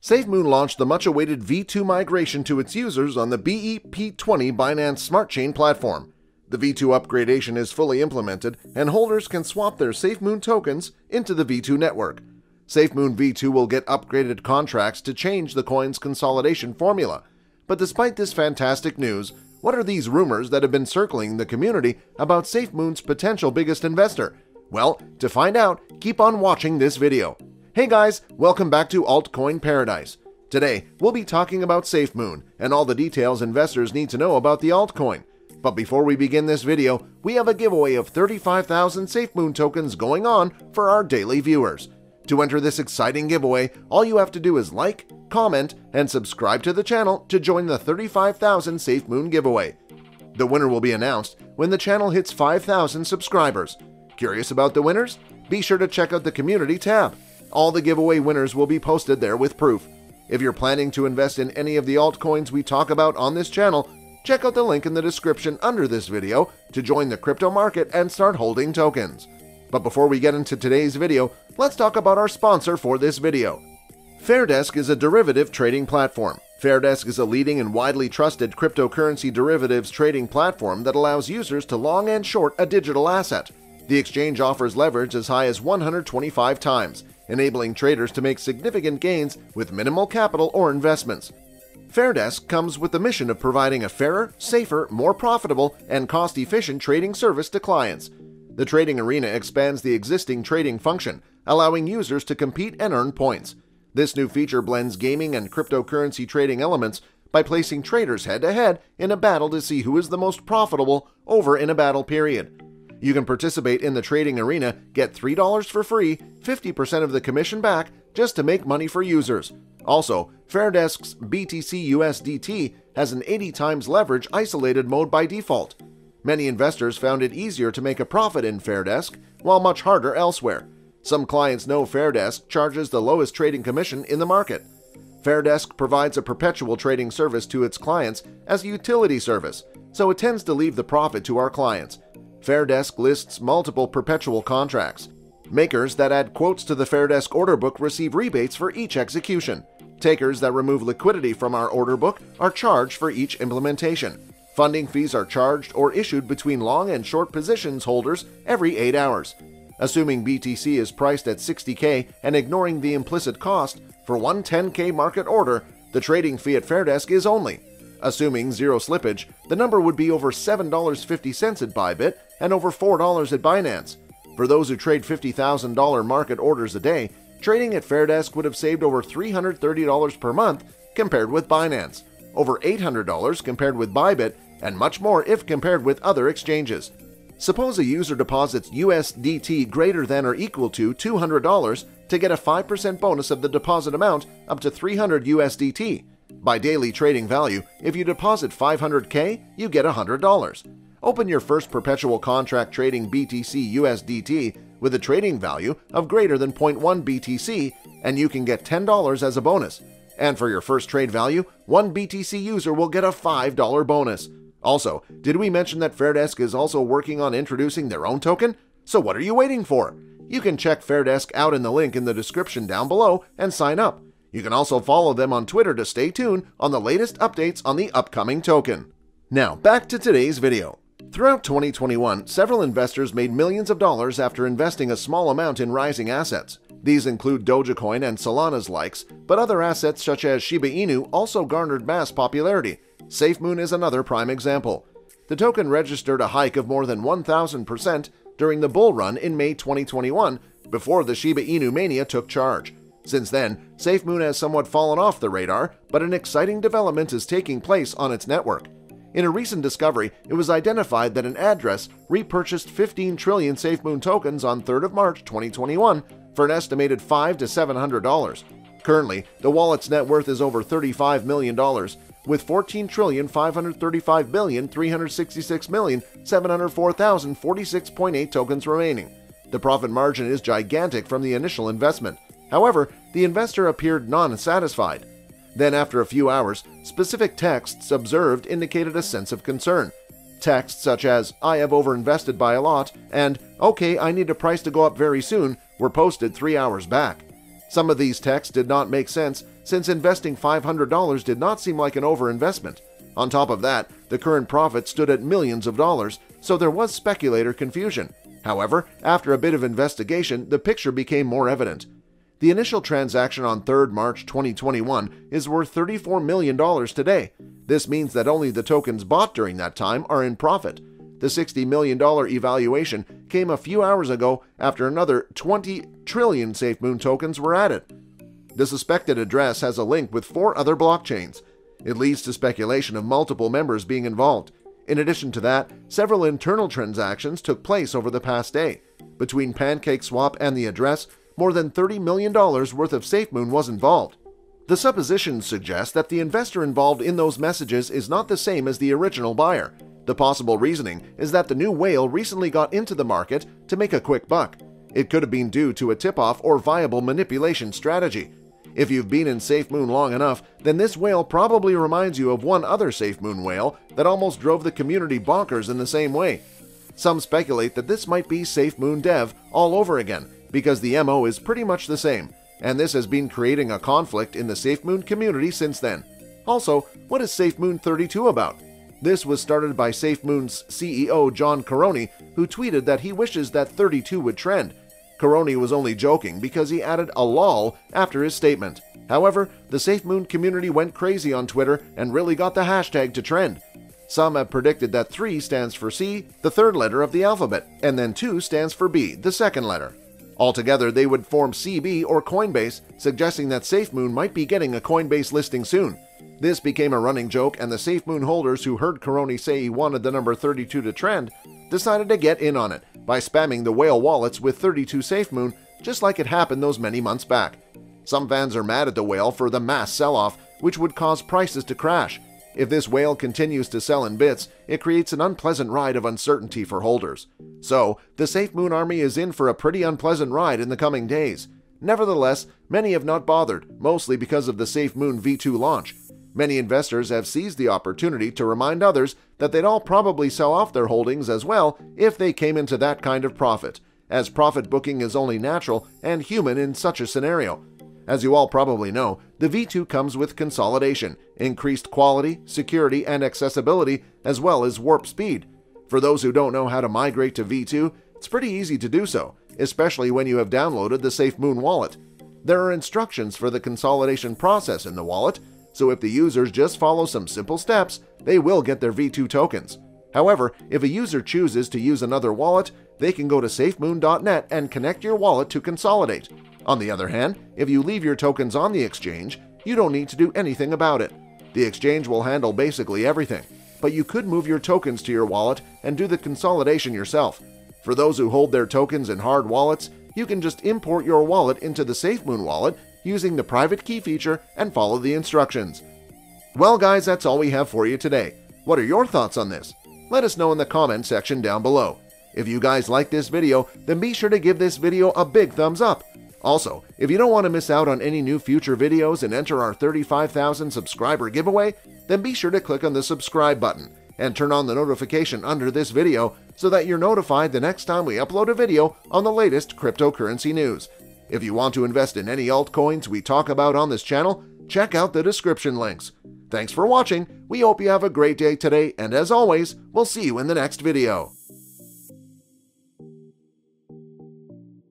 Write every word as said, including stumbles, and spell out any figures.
Safemoon launched the much-awaited V two migration to its users on the B E P twenty Binance Smart Chain platform. The V two upgradation is fully implemented, and holders can swap their Safemoon tokens into the V two network. Safemoon V two will get upgraded contracts to change the coin's consolidation formula. But despite this fantastic news, what are these rumors that have been circling the community about Safemoon's potential biggest investor? Well, to find out, keep on watching this video. Hey guys, welcome back to Altcoin Paradise. Today, we'll be talking about Safemoon and all the details investors need to know about the altcoin. But before we begin this video, we have a giveaway of thirty-five thousand Safemoon tokens going on for our daily viewers. To enter this exciting giveaway, all you have to do is like, comment, and subscribe to the channel to join the thirty-five thousand Safemoon giveaway. The winner will be announced when the channel hits five thousand subscribers. Curious about the winners? Be sure to check out the community tab. All the giveaway winners will be posted there with proof. If you're planning to invest in any of the altcoins we talk about on this channel, check out the link in the description under this video to join the crypto market and start holding tokens. But before we get into today's video, let's talk about our sponsor for this video. Fairdesk is a derivative trading platform. Fairdesk is a leading and widely trusted cryptocurrency derivatives trading platform that allows users to long and short a digital asset. The exchange offers leverage as high as one hundred twenty-five times, enabling traders to make significant gains with minimal capital or investments. Fairdesk comes with the mission of providing a fairer, safer, more profitable, and cost-efficient trading service to clients. The trading arena expands the existing trading function, allowing users to compete and earn points. This new feature blends gaming and cryptocurrency trading elements by placing traders head-to-head in a battle to see who is the most profitable over in a battle period. You can participate in the trading arena, get three dollars for free, fifty percent of the commission back, just to make money for users. Also, Fairdesk's B T C U S D T has an eighty times leverage isolated mode by default. Many investors found it easier to make a profit in Fairdesk, while much harder elsewhere. Some clients know Fairdesk charges the lowest trading commission in the market. Fairdesk provides a perpetual trading service to its clients as a utility service, so it tends to leave the profit to our clients. Fairdesk lists multiple perpetual contracts. Makers that add quotes to the Fairdesk order book receive rebates for each execution. Takers that remove liquidity from our order book are charged for each implementation. Funding fees are charged or issued between long and short positions holders every eight hours. Assuming B T C is priced at sixty K and ignoring the implicit cost, for one ten K market order, the trading fee at Fairdesk is only. Assuming zero slippage, the number would be over seven dollars and fifty cents at Bybit and over four dollars at Binance. For those who trade fifty thousand dollar market orders a day, trading at Fairdesk would have saved over three hundred thirty dollars per month compared with Binance, over eight hundred dollars compared with Bybit, and much more if compared with other exchanges. Suppose a user deposits U S D T greater than or equal to two hundred dollars to get a five percent bonus of the deposit amount up to three hundred U S D T. By daily trading value, if you deposit five hundred K, you get one hundred dollars. Open your first perpetual contract trading B T C U S D T with a trading value of greater than zero point one B T C, and you can get ten dollars as a bonus. And for your first trade value, one B T C user will get a five dollar bonus. Also, did we mention that Fairdesk is also working on introducing their own token? So what are you waiting for? You can check Fairdesk out in the link in the description down below and sign up. You can also follow them on Twitter to stay tuned on the latest updates on the upcoming token. Now, back to today's video. Throughout twenty twenty-one, several investors made millions of dollars after investing a small amount in rising assets. These include Dogecoin and Solana's likes, but other assets such as Shiba Inu also garnered mass popularity. Safemoon is another prime example. The token registered a hike of more than one thousand percent during the bull run in May twenty twenty-one, before the Shiba Inu mania took charge. Since then, Safemoon has somewhat fallen off the radar, but an exciting development is taking place on its network. In a recent discovery, it was identified that an address repurchased fifteen trillion Safemoon tokens on third of March twenty twenty-one for an estimated five to seven hundred dollars. Currently, the wallet's net worth is over thirty-five million dollars, with fourteen trillion five hundred thirty-five billion three hundred sixty-six million seven hundred four thousand forty-six point eight tokens remaining. The profit margin is gigantic from the initial investment. However, the investor appeared non-satisfied. Then, after a few hours, specific texts observed indicated a sense of concern. Texts such as, "I have overinvested by a lot," and "Okay, I need a price to go up very soon," were posted three hours back. Some of these texts did not make sense, since investing five hundred dollars did not seem like an overinvestment. On top of that, the current profit stood at millions of dollars, so there was speculator confusion. However, after a bit of investigation, the picture became more evident. The initial transaction on the third of March twenty twenty-one is worth thirty-four million dollars today. This means that only the tokens bought during that time are in profit. The sixty million dollars evaluation came a few hours ago after another twenty trillion Safemoon tokens were added. The suspected address has a link with four other blockchains. It leads to speculation of multiple members being involved. In addition to that, several internal transactions took place over the past day. Between PancakeSwap and the address, more than thirty million dollars worth of Safemoon was involved. The suppositions suggest that the investor involved in those messages is not the same as the original buyer. The possible reasoning is that the new whale recently got into the market to make a quick buck. It could have been due to a tip-off or viable manipulation strategy. If you've been in Safemoon long enough, then this whale probably reminds you of one other Safemoon whale that almost drove the community bonkers in the same way. Some speculate that this might be Safemoon Dev all over again, because the M O is pretty much the same, and this has been creating a conflict in the Safemoon community since then. Also, what is Safemoon thirty-two about? This was started by Safemoon's C E O John Caroni, who tweeted that he wishes that thirty-two would trend. Caroni was only joking because he added a lol after his statement. However, the Safemoon community went crazy on Twitter and really got the hashtag to trend. Some have predicted that three stands for C, the third letter of the alphabet, and then two stands for B, the second letter. Altogether, they would form C B or Coinbase, suggesting that Safemoon might be getting a Coinbase listing soon. This became a running joke, and the Safemoon holders who heard Caroni say he wanted the number thirty-two to trend decided to get in on it by spamming the whale wallets with thirty-two Safemoon, just like it happened those many months back. Some fans are mad at the whale for the mass sell-off, which would cause prices to crash. If this whale continues to sell in bits, it creates an unpleasant ride of uncertainty for holders. So, the Safemoon army is in for a pretty unpleasant ride in the coming days. Nevertheless, many have not bothered, mostly because of the Safemoon V two launch. Many investors have seized the opportunity to remind others that they'd all probably sell off their holdings as well if they came into that kind of profit, as profit booking is only natural and human in such a scenario. As you all probably know, the V two comes with consolidation, increased quality, security, and accessibility, as well as warp speed. For those who don't know how to migrate to V two, it's pretty easy to do so, especially when you have downloaded the Safemoon wallet. There are instructions for the consolidation process in the wallet, so if the users just follow some simple steps, they will get their V two tokens. However, if a user chooses to use another wallet, they can go to safemoon dot net and connect your wallet to consolidate. On the other hand, if you leave your tokens on the exchange, you don't need to do anything about it. The exchange will handle basically everything, but you could move your tokens to your wallet and do the consolidation yourself. For those who hold their tokens in hard wallets, you can just import your wallet into the Safemoon wallet using the private key feature and follow the instructions. Well guys, that's all we have for you today. What are your thoughts on this? Let us know in the comment section down below. If you guys like this video, then be sure to give this video a big thumbs up. Also, if you don't want to miss out on any new future videos and enter our thirty-five thousand subscriber giveaway, then be sure to click on the subscribe button and turn on the notification under this video so that you're notified the next time we upload a video on the latest cryptocurrency news. If you want to invest in any altcoins we talk about on this channel, check out the description links. Thanks for watching, we hope you have a great day today, and as always, we'll see you in the next video.